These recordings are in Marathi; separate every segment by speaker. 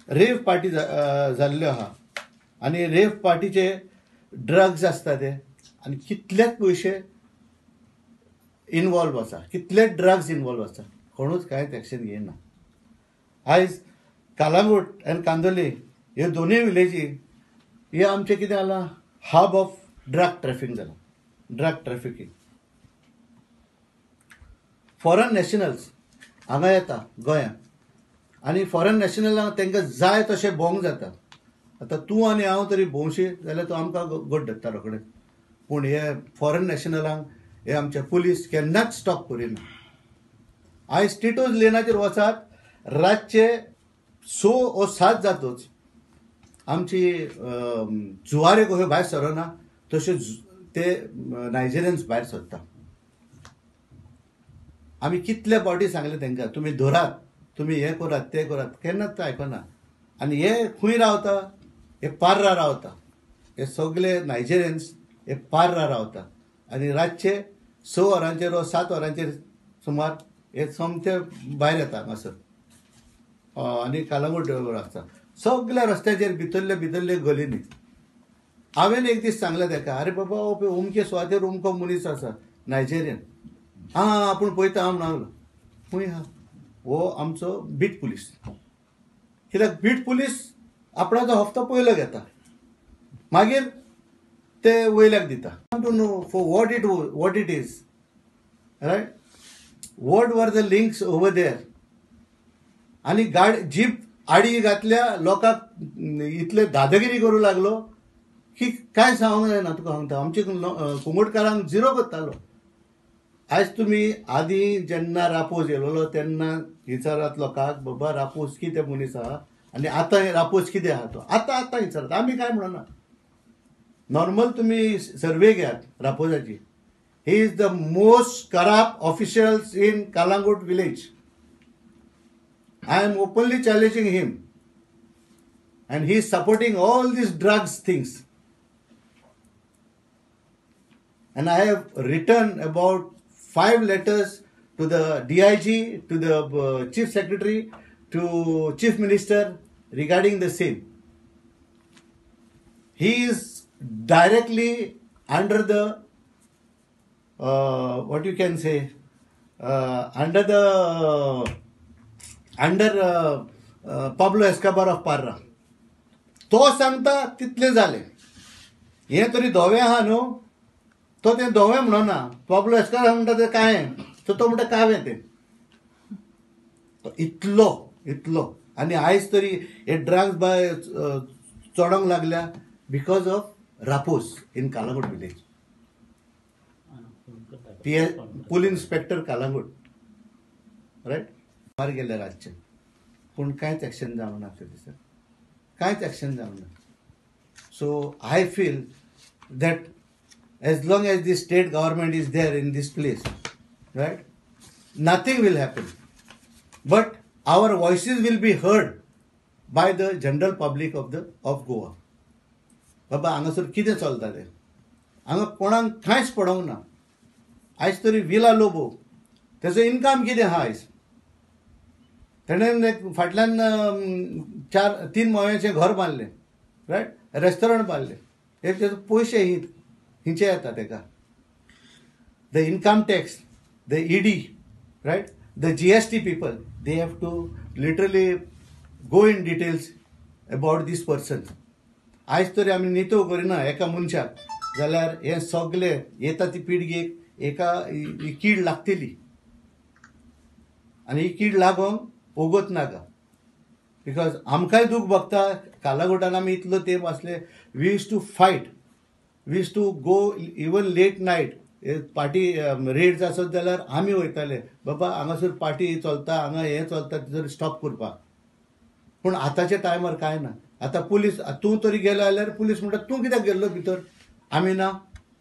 Speaker 1: रेव पार्टी जाल्ल्यो आहा आनी रेव पार्टीचे ड्रग्स आसता ते आनी कितलेच पयशे इनवॉल्व आसा, कितलेच ड्रग्स इनवॉल्व आसा, कोणूच कांयच एक्शन घेयना. आयज कालांगूट आनी कांदोली ह्यो दोनूय विलेजी हे आमचें कितें जालां, हब ऑफ ड्रग ट्रॅफिक जालां, ड्रग ट्रॅफिकींग. फॉरेन नॅशनल्स हांगा येता गोंयांत आनी फॉरेन नॅशनलांक तांकां जाय तशें भोंवंक जाता. आतां तूं आनी हांव तरी भोंवशी जाल्यार तो आमकां गोट धरता रोखडें, पूण हे फॉरेन नॅशनलांक हे आमचे पुलीस केन्नाच स्टॉप करिना. आयज टिटोज लेनाचेर वचात, रातचे 6 वा 7 जातूच आमची जुवारे कश्यो भायर सरना तशे ते नायजेरियन्स भायर सरता. आमी कितले फावटी सांगले तांकां तुमी धरात, तुमी हे करात ते करात, केन्नाच ते आयकना. आनी हे खंय रावता, हे पार्रा रावता, हे सगळे नायजेरियन्स हे पार्रा रावता आनी रातचे 6 वरांचेर वा 7 वरांचेर सुमार हे सोमते भायर येता हांगासर आनी कालांगूट आसता सगळ्या रस्त्याचेर भितरले भितरले गलींनी. हांवें एक दीस सांगलें ताका, आरे बाबा अमके सुवातेर अमको मनीस आसा नायजेरियन. आपूण पळयता हांव म्हणलो, खंय आहा? हो आमचो बीट पुलीस. कित्याक बीट पुलीस आपणाचो हप्तो पयलो घेता, मागीर ते वयल्याक दिता. To know for what it is, right? What were the links over there. आनी जीप आडी घातल्या लोकांक इतले दादागिरी करूं लागलो की काय सांगूंक जायना. तुका सांगता आमचे कुंगोटकारांक झिरो करतालो. आयज तुमी आदीं जेन्ना रापोस येयलोलो तेन्ना विचारात लोकांक, बाबा रापोस कितें मनीस आहा आनी आतां रापोस कितें आहा तो. आतां विचारात, आमी काय म्हणना. नॉर्मल तुमी सर्वे घेयात रापोसाची. He is the most corrupt officials in Calangute village. I am openly challenging him, and he is supporting all these drugs things. And I have written about 5 letters to the DIG, to the Chief Secretary, to Chief Minister regarding the same. He is directly under the what you can say under Pablo Escobar of Parra. तो सांगता तितले जाले. हे तरी धोवे आहा न्हू, तो ते धोवे म्हणना. पाब्लो एस्कोबार म्हणटा ते कांय, तो म्हणटा कावें ते. इतलो आनी आयज तरी हे ड्रग्स बाय चोडोंक लागल्या because of Raposo in Calangute village. Police inspector Calangute, right? मार गेले रातचे, पूण कांयच एक्शन जावंक ना ते दिसा, कांयच एक्शन जावंक ना. So I feel that as long as the state government is there in this place, right, nothing will happen. But our voices will be heard by the general public of Goa. बाबा हांगासर कितें चलता तें, हांगा कोणाक कांयच पडोंक ना. आयज तरी विला लोबो तेजो इनकम कितें आहा आयज? ताणें फाटल्यान 3 मोळ्याचें घर बांदलें, रायट, रेस्टॉरंट बांदलें. एक तेजे पयशे हिंचे येता ताका. The income tax, the ED, right, the GST people, they have to literally go in details about this person. आयज तरी आमी नितो करिना एका मनशाक जाल्यार हे सगळे येता ती पिळगेक एका ही कीड लागतली आनी ही कीड लागोंक ओगोत नाका. बिकॉज आमकांय दूख भोगता. कालांगुटान आमी इतलो तेंप आसले, we use to fight, we use to go even late night. Party raids आसत जाल्यार आमी वयताले, बाबा हांगासर पार्टी चलता, हांगा हें चलता, तेजो स्टॉप करपाक. पूण आतांच्या टायमार कांय ना. आतां पुलीस, तूं तरी गेलो जाल्यार पुलीस म्हणटा तूं कित्याक गेल्लो भितर, आमी ना.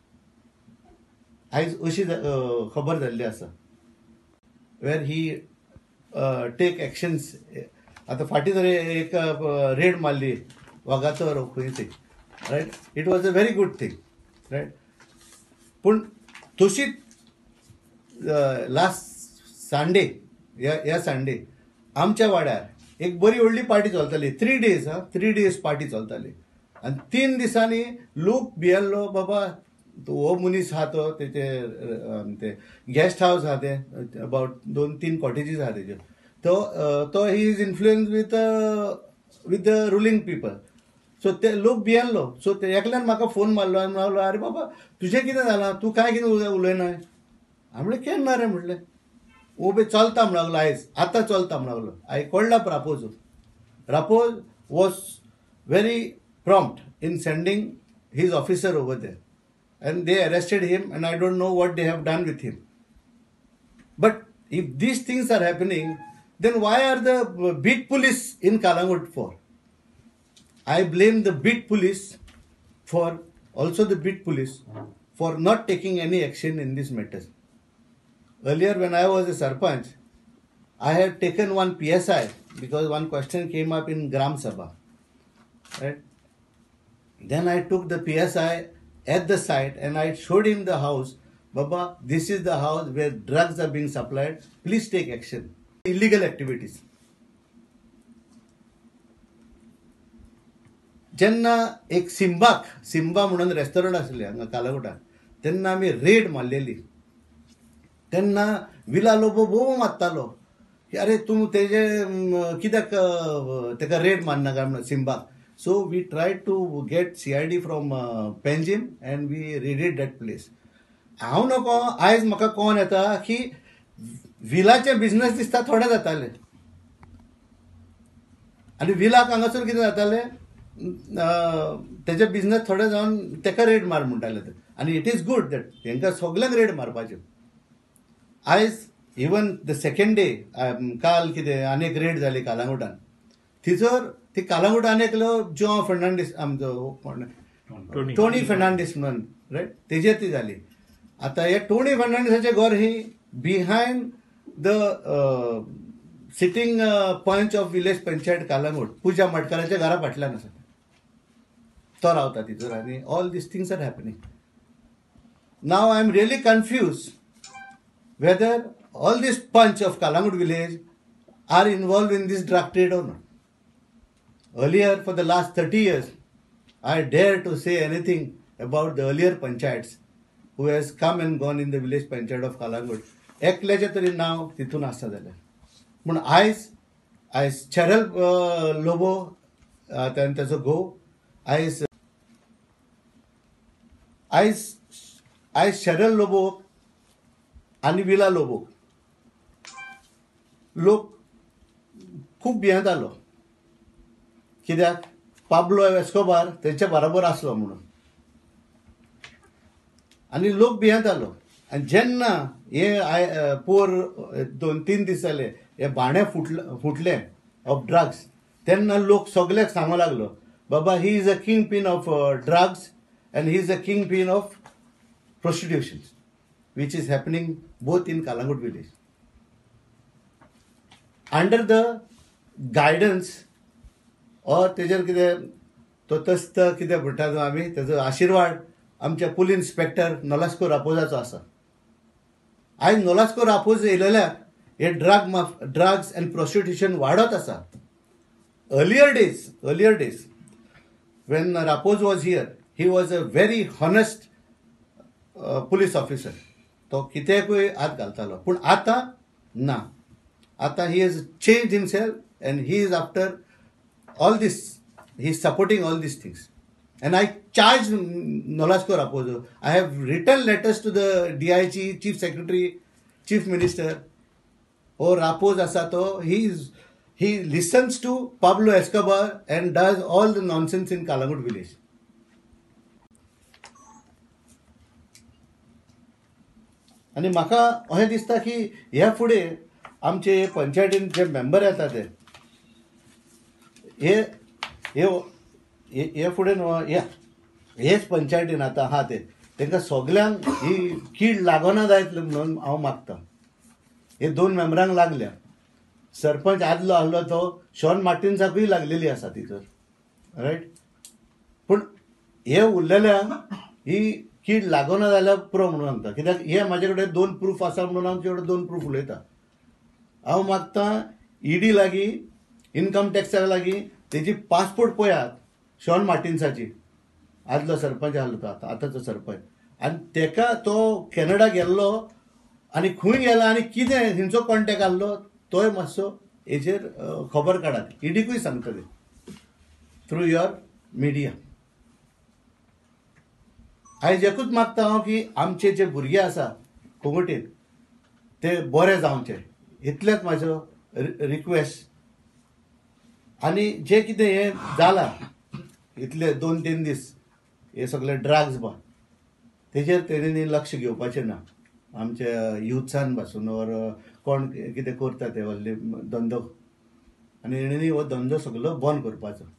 Speaker 1: आयज अशी खबर जाल्ली आसा वेर ही टेक एक्शन्स. आतां फाटीं तरी एक रेड मारली वागातोर खंय ती, right. It was a very good thing, right. पूण तशीच लास्ट संडे ह्या संडे आमच्या वाड्यार एक बरी व्हडली पार्टी चलताली 3 days 3 days पार्टी चलताली आणि 3 दिसांनी लोक भियेल्लो बाबा हो मनीस आहा तो ते गेस्ट हाऊस आहा ते अबाउट 2-3 कॉटेजीस आहा तेजे तो he is influence with the ruling people. So ते लोक भियेल्लो. सो ते एकल्यान म्हाका फोन मारलो आनी म्हणलो अरे बाबा तुजें कितें जालां, तूं काय कितें उलयना. हांवें म्हणलें केन्ना रे म्हणलें. उबे चलता म्हणून लागलो आयज, आतां चलता म्हणून लागलो. कळ्ळा Raposo. Raposo was very prompt in sending his officer over there, and they arrested him, and I don't know what they have done with him. But if these things are happening, then why are the beat police in Kalangut for? I blame the beat police for not taking any action in this matter. Earlier when I was a sarpanch, I had taken one PSI because one question came up in Gram Sabha, right? Then I took the PSI at the site and I showed him the house. Baba, this is the house where drugs are being supplied. Please take action. Illegal activities. जेन्ना एक सिम्बा म्हणून रेस्टॉरंट आसलें हांगा कालागुटाक, तेन्ना आमी रेड मारलेली. तेन्ना विला लोबो भोव मारतालो की अरे तूं तेजे कित्याक तेका रेड मारनाका म्हणून सिम्बाक. So we tried to get CID from Panjim and we raided that place. हांव नको आयज म्हाका कोण येता की विलाचे बिझनेस दिसता थोडे जाताले आनी विलाक हांगासर कितें जाताले तेजे बिझनेस थोडे जावन तेका रेड मार म्हणटाले ते. आनी इट इज गुड दॅट तांकां सगळ्यांक रेड मारपाचे. आयज इवन द सेकंड डे काल कितें आनीक रेड जाली कालांगुटान. थिजर ती कालांगुटान एकलो जो फर्नांडीस आमचो टोनी फर्नांडीस म्हणून रायट तेजेर ती जाली. आतां हे टोनी फर्नांडीसाचें घर he behind the sitting panch of village panchayat Calangute Puja मटकाराच्या घरा फाटल्यान आसा. तो रावता तितूर आनी all these things are happening. Now I am really confuse whether all these panch of Calangute village are involve in these drug trade or not. Earlier, for the last 30 years, I dare to say anything about the earlier panchayats who has come and gone in the village panchayat of Kalangut. एकल्याचें तरी नांव तितून आसता जाल्यार. पूण आयज चेरल लोबो तेजो घोव आयज चेरल लोबो आनी विला लोबो लोक खूब भियेतालो. कित्याक पाब्लो एस्कोबार तेंचे बरोबर आसलो म्हणून आनी लोक भियेतालो. आनी जेन्ना हे पोर 2-3 दीस जाले हे भाणे फुटले ऑफ ड्रग्स, तेन्ना लोक सगळ्याक सांगूंक लागलो बाबा he is a kingpin of drugs and he is a kingpin of prostitution which is happening both in Calangute village. Under the guidance or तेजेर कितें तो तस्त कितें म्हणटा तो आमी तेजो आशिर्वाद आमच्या पुलीस इन्स्पेक्टर नॉलास्को रापोजाचो आसा. आयज नॉलास्को रापोज येयलेल्याक हे ड्रग्स अँड प्रोस्टिट्यूशन वाडत आसा. Earlier days when Raposo was here he was a very honest police officer. तो कितेंकूय हात घालतालो. पूण आतां ना. आतां he has change himself and he is after all this. He is supporting all these things. And I charge Nolasco Raposo. I have written letters to the DIG, Chief Secretary, Chief Minister. Oh, Raposo Asato, he listens to Pablo Escobar and does all the nonsense in Kalangut village. आणि म्हाका अशें दिसता की ह्या फुडें आमचे पंचायतीन जे मेंबर येता ते हे फुडें हेच पंचायतीन आतां आहा ते तांकां सगल्यांक ही कीड लागना जायत म्हणून हांव मागतां. हे 2 मेंबरांक लागल्या. सरपंच आदलो आहलो तो शॉन मार्टिन्साकूय लागलेली आसा तितूर रायट. पूण हे उरलेल्यांक ही कीड लागना जाल्यार पुरो म्हणून सांगता. कित्याक हे म्हाजे कडेन 2 प्रूफ आसा म्हणून हांव तुजे कडेन 2 प्रूफ उलयता. हांव मागतां ईडी लागीं इन्कम टॅक्सा लागीं तेजी पासपोर्ट पळयात, शॉन मार्टिन्साची, आदलो सरपंच आहलो तो आतांचो सरपंच, आनी तेका तो कॅनडा गेल्लो आनी खंय गेला आनी कितें हिंचो कॉन्टॅक्ट आहलो तोय मातसो हेजेर खबर काडात. ईडीकूय सांगतले थ्रू युअर मिडिया. आयज एकूच मागता हांव की आमचे जे भुरगे आसा कोंकणीन ते बरे जावचे, इतलेंच म्हाजो रिक्वेस्ट. आनी जे कितें हें जालां इतले 2-3 दीस हे सगळे ड्रग्स बा तेजेर तेणींनी लक्ष घेवपाचें ना. आमच्या युथसान पासून ओर कोण कितें करता ते व्हडले धंदो, आनी हेणींनी हो धंदो सगळो बंद करपाचो.